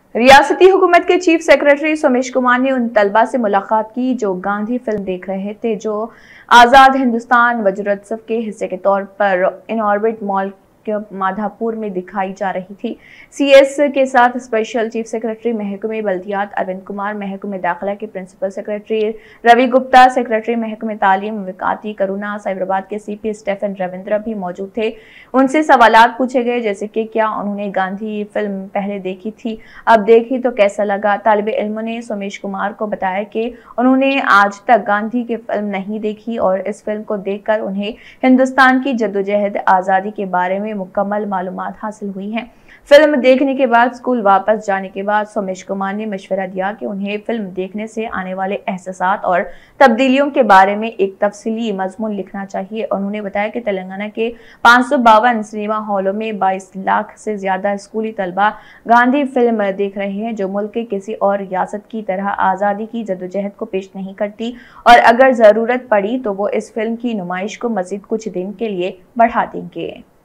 रियासती हुकूमत के चीफ सेक्रेटरी सोमेश कुमार ने उन तलबा से मुलाकात की जो गांधी फिल्म देख रहे थे, जो आज़ाद हिंदुस्तान वज्रोत्सव के हिस्से के तौर पर इन ऑर्बिट मॉल माधापुर में दिखाई जा रही थी। सीएस के साथ स्पेशल चीफ सेक्रेटरी महकमे बल्दियात अरविंद कुमार, महकमे दाखिला के principal secretary Ravi Gupta, secretary महकमे तालीम विकाती करुणा, साइबराबाद के सीपी स्टेफन रविंद्र भी मौजूद थे। उनसे सवालात पूछे गए, जैसे कि क्या उन्होंने गांधी फिल्म पहले देखी थी, अब देखी तो कैसा लगा। तालिबे इल्मों ने सोमेश कुमार को बताया कि उन्होंने आज तक गांधी की फिल्म नहीं देखी और इस फिल्म को देखकर उन्हें हिंदुस्तान की जद्दोजहद आज़ादी के बारे में मुकम्मल मालूमात हासिल हुई हैं। फिल्म देखने के बाद स्कूल वापस जाने के बाद सोमेश कुमार ने मशवरा दिया कि उन्हें फिल्म देखने से आने वाले एहसासात और तब्दीलियों के बारे में एक तफसीली मजमून लिखना चाहिए। उन्होंने बताया कि तेलंगाना के 552 सिनेमा हॉलों में 22 लाख से ज्यादा स्कूली तलबा गांधी फिल्म देख रहे हैं, जो मुल्क के किसी और रियासत की तरह आज़ादी की जद्दोजहद को पेश नहीं करती और अगर जरूरत पड़ी तो वो इस फिल्म की नुमाइश को मजीद कुछ दिन के लिए बढ़ा देंगे।